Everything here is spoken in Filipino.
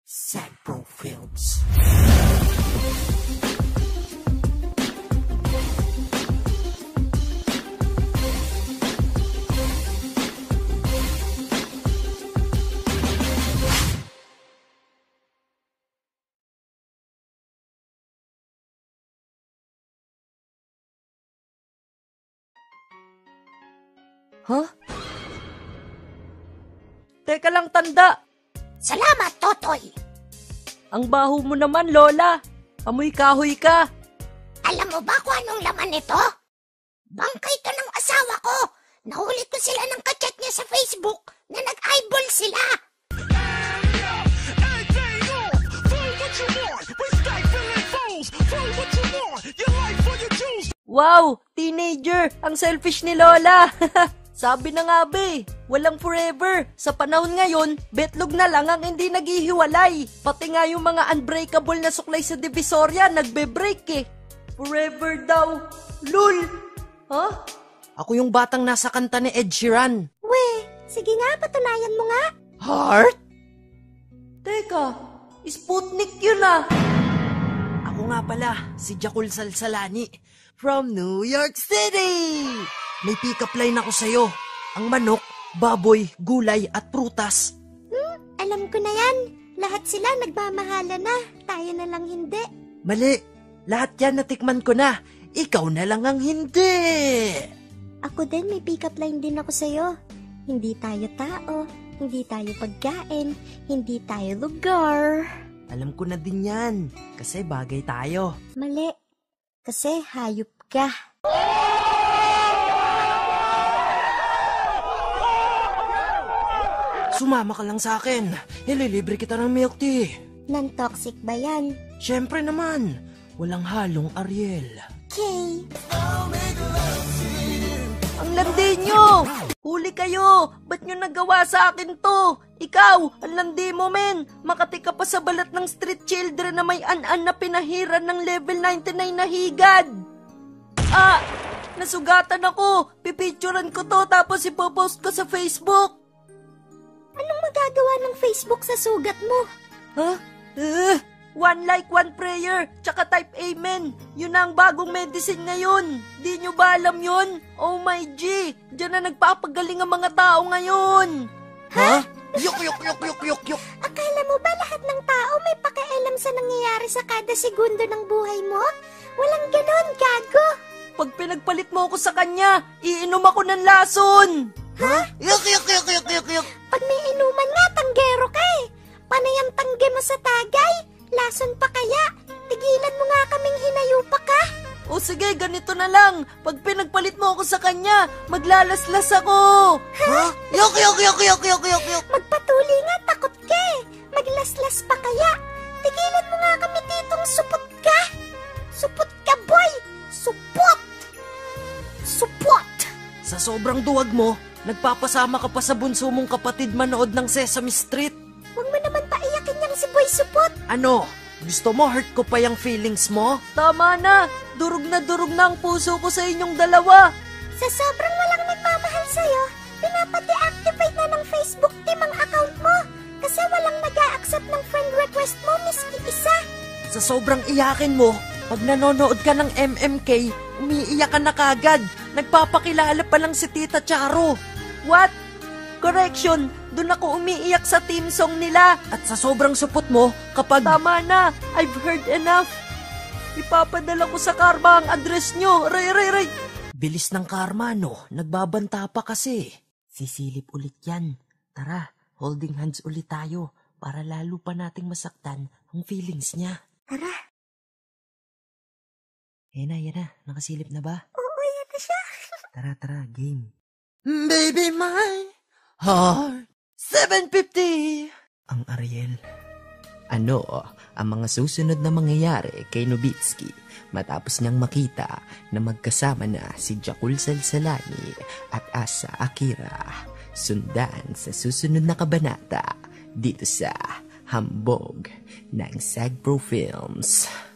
Sagbro Films. Huh? Teka lang, tanda. Salamat, Totoy. Ang baho mo naman, Lola. Amoy kahoy ka. Alam mo ba kung anong laman nito? Bangkay ito ng asawa ko. Nahuli ko sila ng kachat niya sa Facebook na nag-eyeball sila. Wow, teenager. Ang selfish ni Lola. Sabi na nga be, walang forever. Sa panahon ngayon, betlog na lang ang hindi naghihiwalay. Pati nga yung mga unbreakable na suklay sa Divisoria, nagbe-break eh. Forever daw. Lul! Huh? Ako yung batang nasa kanta ni Ed Sheeran. We, sige nga, patunayan mo nga. Heart? Teka, Sputnik yun ah. Ako nga pala, si Jakul Salsalani from New York City. May pick-up line ako sa'yo. Ang manok, baboy, gulay at prutas. Alam ko na yan. Lahat sila nagmamahala na. Tayo na lang hindi. Mali. Lahat yan natikman ko na. Ikaw na lang ang hindi. Ako din, may pick-up line din ako sa'yo. Hindi tayo tao. Hindi tayo pagkain. Hindi tayo lugar. Alam ko na din yan. Kasi bagay tayo. Mali. Kasi hayop ka. Sumama ka lang sa akin. Ililibre kita ng milk tea. Non-toxic ba yan? Siyempre naman. Walang halong Ariel. Okay. Ang landi nyo! Huli kayo! Ba't nyo nagawa sa akin to? Ikaw, ang landi mo men! Makati ka pa sa balat ng street children na may an-an na pinahiran ng level 99 na higad! Ah! Nasugatan ako! Pipicturan ko to tapos ipopost ko sa Facebook! Anong magagawa ng Facebook sa sugat mo? Huh? One like, one prayer, tsaka type amen. Yun na ang bagong medicine ngayon. Di nyo ba alam yun? Oh my G, dyan na nagpapagaling ang mga tao ngayon. Ha? Yuk, yuk, yuk, yuk, yuk, yuk. Akala mo ba lahat ng tao may pakialam sa nangyayari sa kada segundo ng buhay mo? Walang ganon, gago. Pag pinagpalit mo ako sa kanya, iinom ako ng lason. Ha? Yuk, yuk, yuk, yuk, yuk, yuk. Pag may inuman nga, tanggero ka eh. Panay ang tangge mo sa tagay. Lason pa kaya? Tigilan mo nga kaming hinayupa ka. O sige, ganito na lang. Pag pinagpalit mo ako sa kanya, maglalaslas ako. Ha? Yuk, yuk, yuk, yuk, yuk, yuk, yuk. Magpatuli nga, takot ka eh. Maglaslas pa kaya? Tigilan mo nga kami ditong supot ka. Supot ka, boy. Supot. Supot. Sa sobrang duwag mo, nagpapasama ka pa sa bunso mong kapatid manood ng Sesame Street. Huwag mo naman paiyakin niyang si Boy Supot. Ano? Gusto mo hurt ko pa yung feelings mo? Tama na! Durog na ang puso ko sa inyong dalawa. Sa sobrang walang nagmamahal sa'yo, pinapa-deactivate na ng Facebook team ang account mo. Kasi walang nag-a-accept ng friend request mo, miski isa. Sa sobrang iyakin mo, pag nanonood ka ng MMK, umiiyak ka na kagad. Nagpapakilala pa lang si Tita Charo. What? Correction, dun ako umiiyak sa team song nila. At sa sobrang supot mo, kapag... Tama na, I've heard enough. Ipapadala ko sa Karma ang address nyo. Ray. Bilis ng Karma, no? Nagbabanta pa kasi. Sisilip ulit yan. Tara, holding hands ulit tayo para lalo pa nating masaktan ang feelings niya. Tara. Yan na. Nakasilip na ba? Oo, yan na siya. Tara, game. Baby, my heart 750. Ang Ariel. Ano ang mga susunod na mangyayari kay Nobitsky matapos niyang makita na magkasama na si Jakul Salsalani at Asa Akira? Sundan sa susunod na kabanata dito sa Hambog ng Sagbro Films.